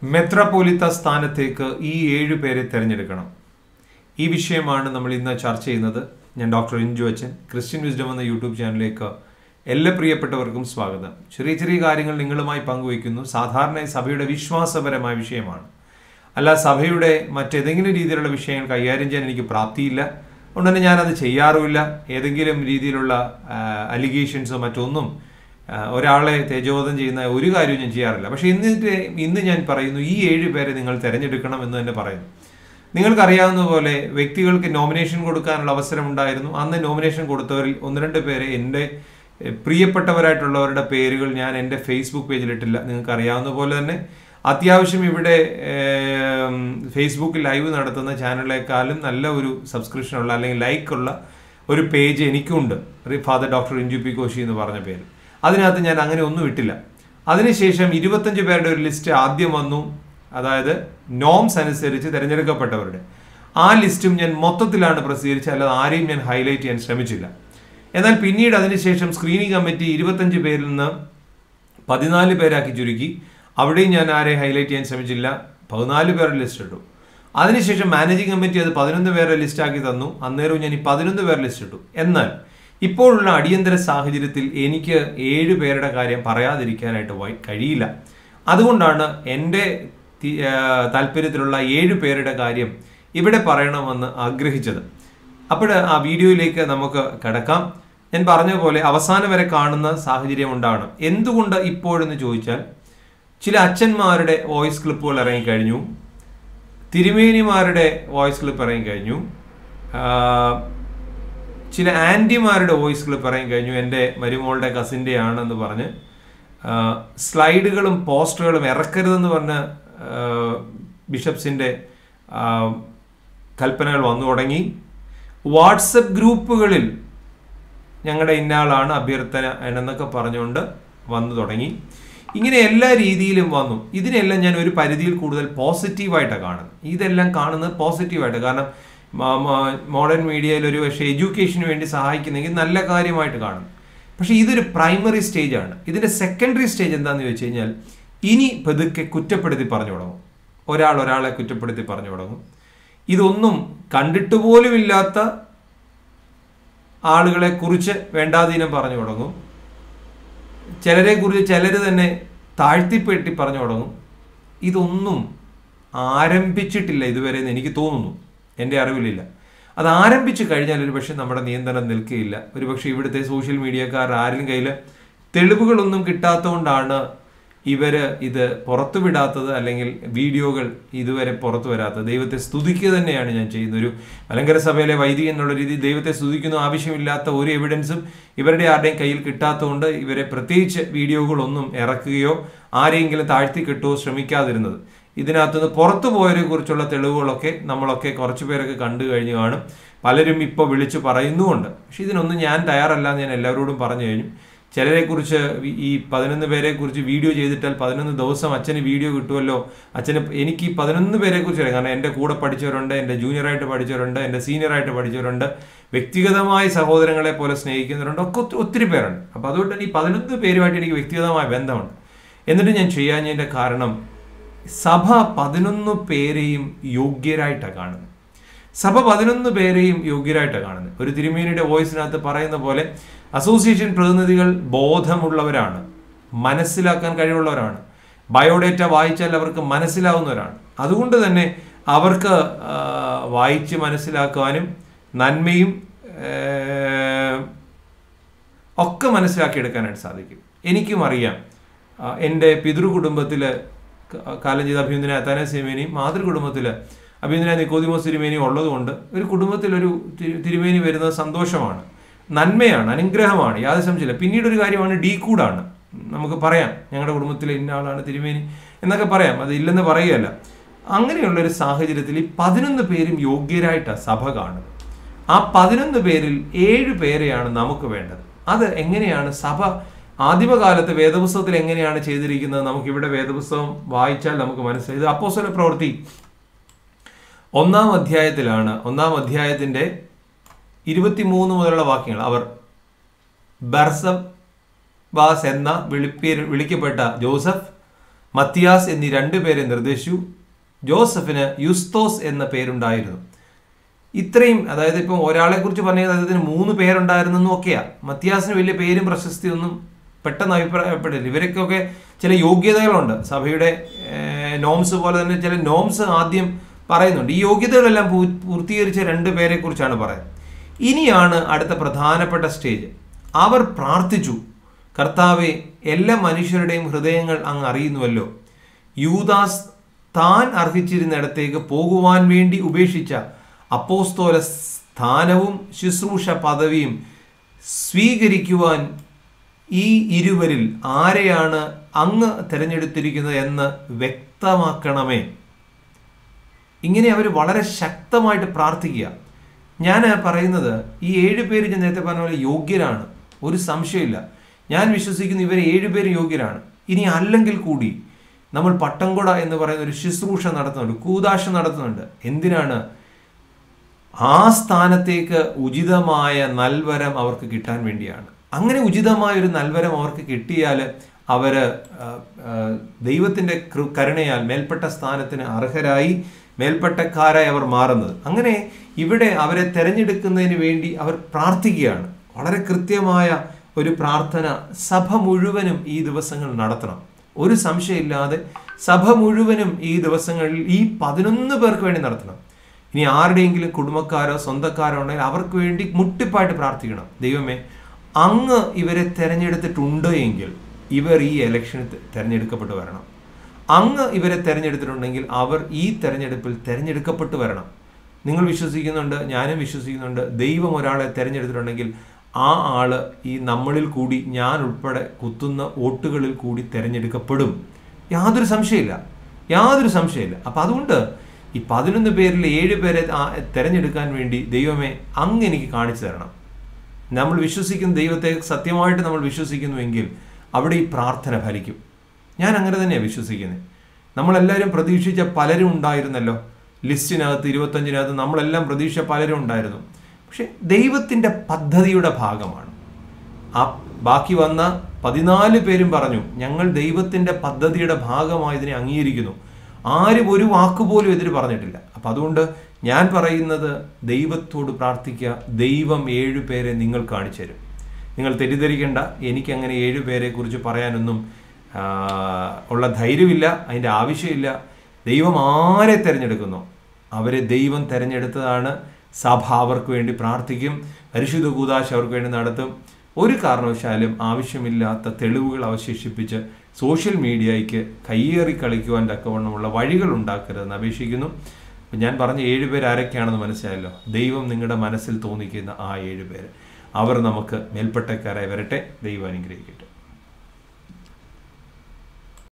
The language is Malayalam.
മെത്രാപ്പോലിത്ത സ്ഥാനത്തേക്ക് ഈ 7 പേരെ തിരഞ്ഞെടുക്കണം. ഈ വിഷയമാണ് നമ്മൾ ഇന്ന് ചർച്ച ചെയ്യുന്നത്. ഞാൻ ഡോക്ടർ ഇഞ്ചു അച്ഛൻ, ക്രിസ്ത്യൻ വിസ്ഡം എന്ന യൂട്യൂബ് ചാനലിലേക്ക് എല്ലാ പ്രിയപ്പെട്ടവർക്കും സ്വാഗതം. ചെറിയ ചെറിയ കാര്യങ്ങൾ നിങ്ങളുമായി പങ്കുവയ്ക്കുന്നു. സാധാരണ സഭയുടെ വിശ്വാസപരമായ വിഷയമാണ്, അല്ല സഭയുടെ മറ്റേതെങ്കിലും രീതിയിലുള്ള വിഷയങ്ങൾ കൈകാര്യം ചെയ്യാൻ എനിക്ക് പ്രാപ്തിയില്ല. അതുകൊണ്ട് തന്നെ ഞാനത് ചെയ്യാറുമില്ല. ഏതെങ്കിലും രീതിയിലുള്ള അലിഗേഷൻസോ മറ്റൊന്നും ഒരാളെ തേജോവധം ചെയ്യുന്ന ഒരു കാര്യവും ഞാൻ ചെയ്യാറില്ല. പക്ഷെ ഇന്ന് ഞാൻ പറയുന്നു, ഈ 7 പേരെ നിങ്ങൾ തിരഞ്ഞെടുക്കണം എന്ന് തന്നെ പറയുന്നു. നിങ്ങൾക്കറിയാവുന്ന പോലെ വ്യക്തികൾക്ക് നോമിനേഷൻ കൊടുക്കാനുള്ള അവസരം ഉണ്ടായിരുന്നു. അന്ന് നോമിനേഷൻ കൊടുത്തവരിൽ 1-2 പേരെ എൻ്റെ പ്രിയപ്പെട്ടവരായിട്ടുള്ളവരുടെ പേരുകൾ ഞാൻ എൻ്റെ ഫേസ്ബുക്ക് പേജിലിട്ടില്ല. നിങ്ങൾക്കറിയാവുന്ന പോലെ തന്നെ അത്യാവശ്യം ഇവിടെ ഫേസ്ബുക്കിൽ ലൈവ് നടത്തുന്ന ചാനലിനേക്കാളും നല്ല ഒരു സബ്സ്ക്രിപ്ഷനുള്ള അല്ലെങ്കിൽ ലൈക്കുള്ള ഒരു പേജ് എനിക്കുണ്ട്, father doctor Inchu P Koshy എന്ന് പറഞ്ഞ പേര്. അതിനകത്ത് ഞാൻ അങ്ങനെ ഒന്നും ഇട്ടില്ല. അതിനുശേഷം 25 പേരുടെ ഒരു ലിസ്റ്റ് ആദ്യം വന്നു, അതായത് നോംസ് അനുസരിച്ച് തിരഞ്ഞെടുക്കപ്പെട്ടവരുടെ. ആ ലിസ്റ്റും ഞാൻ മൊത്തത്തിലാണ് പ്രസിദ്ധീകരിച്ചത്, അല്ലാതെ ആരെയും ഞാൻ ഹൈലൈറ്റ് ചെയ്യാൻ ശ്രമിച്ചില്ല. എന്നാൽ പിന്നീട് അതിനുശേഷം സ്ക്രീനിങ് കമ്മിറ്റി 25 പേരിൽ നിന്ന് 14 പേരാക്കി ചുരുക്കി. അവിടെയും ഞാൻ ആരെയും ഹൈലൈറ്റ് ചെയ്യാൻ ശ്രമിച്ചില്ല, 14 പേരുടെ ലിസ്റ്റ് ഇട്ടു. അതിനുശേഷം മാനേജിംഗ് കമ്മിറ്റി അത് 11 പേരുടെ ലിസ്റ്റാക്കി തന്നു. അന്നേരവും ഞാൻ ഈ 11 പേരുടെ ലിസ്റ്റ് ഇട്ടു. എന്നാൽ ഇപ്പോഴുള്ള അടിയന്തര സാഹചര്യത്തിൽ എനിക്ക് 7 പേരുടെ കാര്യം പറയാതിരിക്കാനായിട്ട് കഴിയില്ല. അതുകൊണ്ടാണ് എൻ്റെ താല്പര്യത്തിലുള്ള 7 പേരുടെ കാര്യം ഇവിടെ പറയണമെന്ന് ആഗ്രഹിച്ചത്. അപ്പോൾ ആ വീഡിയോയിലേക്ക് നമുക്ക് കടക്കാം. ഞാൻ പറഞ്ഞ പോലെ അവസാനം വരെ കാണുന്ന സാഹചര്യം ഉണ്ടാവണം. എന്തുകൊണ്ട് ഇപ്പോഴെന്ന് ചോദിച്ചാൽ, ചില അച്ഛന്മാരുടെ വോയിസ് ക്ലിപ്പുകൾ ഇറങ്ങിക്കഴിഞ്ഞു, തിരുമേനിമാരുടെ വോയിസ് ക്ലിപ്പ് ഇറങ്ങിക്കഴിഞ്ഞു, ചില ആൻറ്റിമാരുടെ വോയിസ് ക്ലിപ്പ് ഇറങ്ങിക്കഴിഞ്ഞു. എൻ്റെ മരുമോളുടെ കസിൻ്റെ ആണെന്ന് പറഞ്ഞ് സ്ലൈഡുകളും പോസ്റ്ററുകളും ഇറക്കരുതെന്ന് പറഞ്ഞ് ബിഷപ്സിൻ്റെ കൽപ്പനകൾ വന്നു തുടങ്ങി. വാട്സപ്പ് ഗ്രൂപ്പുകളിൽ ഞങ്ങളുടെ ഇന്നയാളാണ് അഭ്യർത്ഥന എന്നൊക്കെ പറഞ്ഞുകൊണ്ട് വന്നു തുടങ്ങി. ഇങ്ങനെ എല്ലാ രീതിയിലും വന്നു. ഇതിനെല്ലാം ഞാൻ ഒരു പരിധിയിൽ കൂടുതൽ പോസിറ്റീവായിട്ടാണ് കാണുന്നത്. ഇതെല്ലാം കാണുന്നത് പോസിറ്റീവായിട്ട്, കാരണം മോഡേൺ മീഡിയയിൽ ഒരു പക്ഷേ എഡ്യൂക്കേഷന് വേണ്ടി സഹായിക്കുന്നെങ്കിൽ നല്ല കാര്യമായിട്ട് കാണും. പക്ഷേ ഇതൊരു പ്രൈമറി സ്റ്റേജാണ്. ഇതിൻ്റെ സെക്കൻഡറി സ്റ്റേജ് എന്താണെന്ന് ചോദിച്ചു കഴിഞ്ഞാൽ, ഇനി പതുക്കെ കുറ്റപ്പെടുത്തി പറഞ്ഞു തുടങ്ങും. ഒരാളെ കുറ്റപ്പെടുത്തി പറഞ്ഞു തുടങ്ങും. ഇതൊന്നും കണ്ടിട്ട് പോലുമില്ലാത്ത ആളുകളെ കുറിച്ച് വേണ്ടാതീനം പറഞ്ഞു തുടങ്ങും. ചിലരെ കുറിച്ച് ചിലർ തന്നെ താഴ്ത്തിപ്പെട്ടി പറഞ്ഞു തുടങ്ങും. ഇതൊന്നും ആരംഭിച്ചിട്ടില്ല ഇതുവരെ എന്ന് എനിക്ക് തോന്നുന്നു, എൻ്റെ അറിവിലില്ല. അത് ആരംഭിച്ചു കഴിഞ്ഞാൽ ഒരു പക്ഷേ നമ്മുടെ നിയന്ത്രണം നിൽക്കുകയില്ല. ഒരു പക്ഷേ ഇവിടുത്തെ സോഷ്യൽ മീഡിയക്കാർ ആരും കയ്യിൽ തെളിവുകളൊന്നും കിട്ടാത്തതുകൊണ്ടാണ് ഇവർ ഇത് പുറത്തു വിടാത്തത്, അല്ലെങ്കിൽ വീഡിയോകൾ ഇതുവരെ പുറത്തു വരാത്തത്. ദൈവത്തെ സ്തുതിക്കുക തന്നെയാണ് ഞാൻ ചെയ്യുന്നത്. ഒരു മലങ്കര സഭയിലെ വൈദികൻ എന്നുള്ള രീതിയിൽ ദൈവത്തെ സ്തുതിക്കുന്ന ആവശ്യമില്ലാത്ത ഒരു എവിഡൻസും ഇവരുടെ ആരുടെയും കയ്യിൽ കിട്ടാത്തതുകൊണ്ട് ഇവരെ പ്രത്യേകിച്ച് വീഡിയോകളൊന്നും ഇറക്കുകയോ ആരെയെങ്കിലും താഴ്ത്തി കിട്ടുകയോ ശ്രമിക്കാതിരുന്നത്. ഇതിനകത്തുനിന്ന് പുറത്തു പോയവരെ കുറിച്ചുള്ള തെളിവുകളൊക്കെ നമ്മളൊക്കെ കുറച്ച് പേരൊക്കെ കണ്ടു കഴിഞ്ഞു കാണും. പലരും ഇപ്പോൾ വിളിച്ച് പറയുന്നുമുണ്ട്. പക്ഷെ ഇതിനൊന്നും ഞാൻ തയ്യാറല്ല എന്ന് ഞാൻ എല്ലാവരോടും പറഞ്ഞു കഴിഞ്ഞു. ചിലരെക്കുറിച്ച് ഈ 11 പേരെക്കുറിച്ച് വീഡിയോ ചെയ്തിട്ടാൽ 11 ദിവസം അച്ഛന് വീഡിയോ കിട്ടുമല്ലോ. എനിക്ക് ഈ 11 പേരെക്കുറിച്ച് അറിയാം. കാരണം എൻ്റെ കൂടെ പഠിച്ചവരുണ്ട്, എൻ്റെ ജൂനിയറായിട്ട് പഠിച്ചവരുണ്ട്, എൻ്റെ സീനിയറായിട്ട് പഠിച്ചവരുണ്ട്, വ്യക്തിഗതമായ സഹോദരങ്ങളെ പോലെ സ്നേഹിക്കുന്നവരുണ്ട്, ഒക്കെ ഒത്തിരി പേരുണ്ട്. അപ്പോൾ അതുകൊണ്ട് തന്നെ ഈ 11 പേരുമായിട്ട് എനിക്ക് വ്യക്തിഗതമായ ബന്ധമുണ്ട്. എന്നിട്ട് ഞാൻ ചെയ്യാഞ്ഞതിൻ്റെ കാരണം, സഭ 11 പേരെയും യോഗ്യരായിട്ടാണ് കാണുന്നത്. സഭ 11 പേരെയും യോഗ്യരായിട്ടാണ് കാണുന്നത്. ഒരു തിരുമേനിയുടെ വോയിസിനകത്ത് പറയുന്ന പോലെ അസോസിയേഷൻ പ്രതിനിധികൾ ബോധമുള്ളവരാണ്, മനസ്സിലാക്കാൻ കഴിവുള്ളവരാണ്, ബയോഡേറ്റ വായിച്ചാൽ അവർക്ക് മനസ്സിലാവുന്നവരാണ്. അതുകൊണ്ട് തന്നെ അവർക്ക് വായിച്ച് മനസ്സിലാക്കുവാനും നന്മയും ഒക്കെ മനസ്സിലാക്കിയെടുക്കാനായിട്ട് സാധിക്കും. എനിക്കും അറിയാം, എൻ്റെ പിതൃകുടുംബത്തിൽ കാലം ചെയ്ത അഭിനന്ദന അത്താനാസ് തിരുമേനിയും മാതൃകുടുംബത്തിൽ അഭിനന്ദന നിക്കോദിമോസ് തിരുമേനിയും ഉള്ളതുകൊണ്ട് ഒരു കുടുംബത്തിലൊരു തിരുമേനി വരുന്നത് സന്തോഷമാണ്, നന്മയാണ്, അനുഗ്രഹമാണ്, യാതൊരു സംശയമില്ല. പിന്നീട് ഒരു കാര്യമാണ് ഡീകൂടാണ്. നമുക്ക് പറയാം ഞങ്ങളുടെ കുടുംബത്തിലെ ഇന്ന ആളാണ് തിരുമേനി എന്നൊക്കെ പറയാം, അത് ഇല്ലെന്ന് പറയുകയല്ല. അങ്ങനെയുള്ളൊരു സാഹചര്യത്തിൽ ഈ 11 പേരും യോഗ്യരായിട്ടാണ് സഭ കാണുന്നത്. ആ 11 പേരിൽ 7 പേരെയാണ് നമുക്ക് വേണ്ടത്. അത് എങ്ങനെയാണ് സഭ ആദിമകാലത്ത് വേദപുസ്തകത്തിൽ എങ്ങനെയാണ് ചെയ്തിരിക്കുന്നത്? നമുക്കിവിടെ വേദപുസ്തകം വായിച്ചാൽ നമുക്ക് മനസ്സിലായി. ഇത് അപ്പോസ്തല പ്രവൃത്തി 1-ാം അധ്യായത്തിലാണ്. 1-ാം അധ്യായത്തിൻ്റെ 23 മുതലുള്ള വാക്യങ്ങൾ. അവർ ബർസബാസ് എന്ന വിളിക്കപ്പെട്ട ജോസഫ്, മത്തിയാസ് എന്നീ 2 പേരെ നിർദ്ദേശിച്ചു. ജോസഫിന് യുസ്തോസ് എന്ന പേരുണ്ടായിരുന്നു. ഇത്രയും, അതായത് ഇപ്പം ഒരാളെ കുറിച്ച് പറഞ്ഞത് അദ്ദേഹത്തിന് 3 പേരുണ്ടായിരുന്നെന്നും ഒക്കെയാ. മത്തിയാസിന് വലിയ പേരും പ്രശസ്തിയൊന്നും പെട്ടെന്ന് അഭിപ്രായപ്പെടില്ല. ഇവരൊക്കെ ചില യോഗ്യതകളുണ്ട്. സഭയുടെ നോംസ് പോലെ തന്നെ ചില നോംസ് ആദ്യം പറയുന്നുണ്ട്. ഈ യോഗ്യതകളെല്ലാം പൂർത്തീകരിച്ച 2 പേരെ കുറിച്ചാണ് പറയുന്നത്. ഇനിയാണ് അടുത്ത പ്രധാനപ്പെട്ട സ്റ്റേജ്. അവർ പ്രാർത്ഥിച്ചു, കർത്താവെ, എല്ലാ മനുഷ്യരുടെയും ഹൃദയങ്ങൾ അങ്ങ് അറിയുന്നുവല്ലോ. യൂദാസ് താൻ അർഹിച്ചിരുന്നിടത്തേക്ക് പോകുവാൻ വേണ്ടി ഉപേക്ഷിച്ച അപ്പോസ്തോല സ്ഥാനവും ശുശ്രൂഷ പദവിയും സ്വീകരിക്കുവാൻ ഈ ഇരുവരിൽ ആരെയാണ് അങ്ങ് തിരഞ്ഞെടുത്തിരിക്കുന്നത് എന്ന് വ്യക്തമാക്കണമേ. ഇങ്ങനെ അവർ വളരെ ശക്തമായിട്ട് പ്രാർത്ഥിക്കുക. ഞാൻ പറയുന്നത് ഈ 7 പേര് ഞാൻ നേരത്തെ പറഞ്ഞ പോലെ യോഗ്യരാണ്, ഒരു സംശയമില്ല. ഞാൻ വിശ്വസിക്കുന്നു ഇവർ 7 പേര് യോഗ്യരാണ്. ഇനി അല്ലെങ്കിൽ കൂടി നമ്മൾ പട്ടംകൊട എന്ന് പറയുന്ന ഒരു ശുശ്രൂഷ നടത്തുന്നുണ്ട്, കൂദാശ നടത്തുന്നുണ്ട്. എന്തിനാണ്? ആ സ്ഥാനത്തേക്ക് ഉചിതമായ നൽവരം അവർക്ക് കിട്ടാൻ വേണ്ടിയാണ്. അങ്ങനെ ഉചിതമായ ഒരു നൽവരം അവർക്ക് കിട്ടിയാൽ അവർ ദൈവത്തിൻ്റെ കരുണയാൽ മേൽപ്പെട്ട സ്ഥാനത്തിന് അർഹരായി, മേൽപ്പെട്ടക്കാരായി അവർ മാറുന്നത്. അങ്ങനെ ഇവിടെ അവരെ തിരഞ്ഞെടുക്കുന്നതിന് വേണ്ടി അവർ പ്രാർത്ഥിക്കുകയാണ്. വളരെ കൃത്യമായ ഒരു പ്രാർത്ഥന സഭ മുഴുവനും ഈ ദിവസങ്ങൾ നടത്തണം. ഒരു സംശയമില്ലാതെ സഭ മുഴുവനും ഈ ദിവസങ്ങളിൽ ഈ 11 പേർക്ക് വേണ്ടി നടത്തണം. ഇനി ആരുടെയെങ്കിലും കുടുംബക്കാരോ സ്വന്തക്കാരോ ഉണ്ടെങ്കിൽ അവർക്ക് വേണ്ടി മുട്ടിപ്പായിട്ട് പ്രാർത്ഥിക്കണം. ദൈവമേ, അങ്ങ് ഇവരെ തിരഞ്ഞെടുത്തിട്ടുണ്ട് എങ്കിൽ ഇവർ ഈ ഇലക്ഷന് തിരഞ്ഞെടുക്കപ്പെട്ട് വരണം. അങ്ങ് ഇവരെ തിരഞ്ഞെടുത്തിട്ടുണ്ടെങ്കിൽ അവർ ഈ തിരഞ്ഞെടുപ്പിൽ തിരഞ്ഞെടുക്കപ്പെട്ട് വരണം. നിങ്ങൾ വിശ്വസിക്കുന്നുണ്ട്, ഞാനും വിശ്വസിക്കുന്നുണ്ട്. ദൈവം ഒരാളെ തിരഞ്ഞെടുത്തിട്ടുണ്ടെങ്കിൽ ആ ആള് ഈ നമ്മളിൽ കൂടി, ഞാൻ ഉൾപ്പെടെ കുത്തുന്ന വോട്ടുകളിൽ കൂടി തിരഞ്ഞെടുക്കപ്പെടും. യാതൊരു സംശയമില്ല. അപ്പം അതുകൊണ്ട് ഈ 11 പേരിൽ 7 പേരെ തിരഞ്ഞെടുക്കാൻ വേണ്ടി ദൈവമേ അങ്ങ് എനിക്ക് കാണിച്ചു തരണം. നമ്മൾ വിശ്വസിക്കുന്ന ദൈവത്തെ സത്യമായിട്ട് നമ്മൾ വിശ്വസിക്കുന്നുവെങ്കിൽ അവിടെ ഈ പ്രാർത്ഥന ഫലിക്കും. ഞാൻ അങ്ങനെ തന്നെയാണ് വിശ്വസിക്കുന്നത്. നമ്മളെല്ലാവരും പ്രതീക്ഷിച്ച പലരും ഉണ്ടായിരുന്നല്ലോ. ലിസ്റ്റിനകത്ത് 25-നകത്ത് നമ്മളെല്ലാം പ്രതീക്ഷ പലരും ഉണ്ടായിരുന്നു. പക്ഷെ ദൈവത്തിൻ്റെ പദ്ധതിയുടെ ഭാഗമാണ്. ആ ബാക്കി വന്ന 14 പേരും പറഞ്ഞു, ഞങ്ങൾ ദൈവത്തിൻ്റെ പദ്ധതിയുടെ ഭാഗമായി ഇതിനെ അംഗീകരിക്കുന്നു. ആരും ഒരു വാക്കുപോലും എതിര് പറഞ്ഞിട്ടില്ല. അപ്പം അതുകൊണ്ട് ഞാൻ പറയുന്നത്, ദൈവത്തോട് പ്രാർത്ഥിക്കുക. ദൈവം 7 പേരെ നിങ്ങൾ കാണിച്ചു തരും. നിങ്ങൾ തെറ്റിദ്ധരിക്കേണ്ട. എനിക്കങ്ങനെ 7 പേരെ കുറിച്ച് പറയാനൊന്നും ഉള്ള ധൈര്യമില്ല, അതിൻ്റെ ആവശ്യമില്ല. ദൈവം ആരെ തിരഞ്ഞെടുക്കുന്നു അവരെ ദൈവം തിരഞ്ഞെടുത്തതാണ്. സഭ അവർക്ക് വേണ്ടി പ്രാർത്ഥിക്കും. പരിശുദ്ധ കൂദാശ അവർക്ക് വേണ്ടി നടത്തും. ഒരു കാരണവശാലും ആവശ്യമില്ലാത്ത തെളിവുകൾ അവശേഷിപ്പിച്ച് സോഷ്യൽ മീഡിയയ്ക്ക് കയ്യേറി കളിക്കുവാൻ തക്കവണ്ണമുള്ള വഴികൾ ഉണ്ടാക്കരുതെന്ന് അപേക്ഷിക്കുന്നു. ഞാൻ പറഞ്ഞ 7 പേര് ആരൊക്കെയാണെന്ന് മനസ്സിലായല്ലോ. ദൈവം നിങ്ങളുടെ മനസ്സിൽ തോന്നിക്കുന്ന ആ 7 പേര്, അവർ നമുക്ക് മേൽപ്പെട്ടക്കാരായി വരട്ടെ. ദൈവം അനുഗ്രഹിക്കട്ടെ.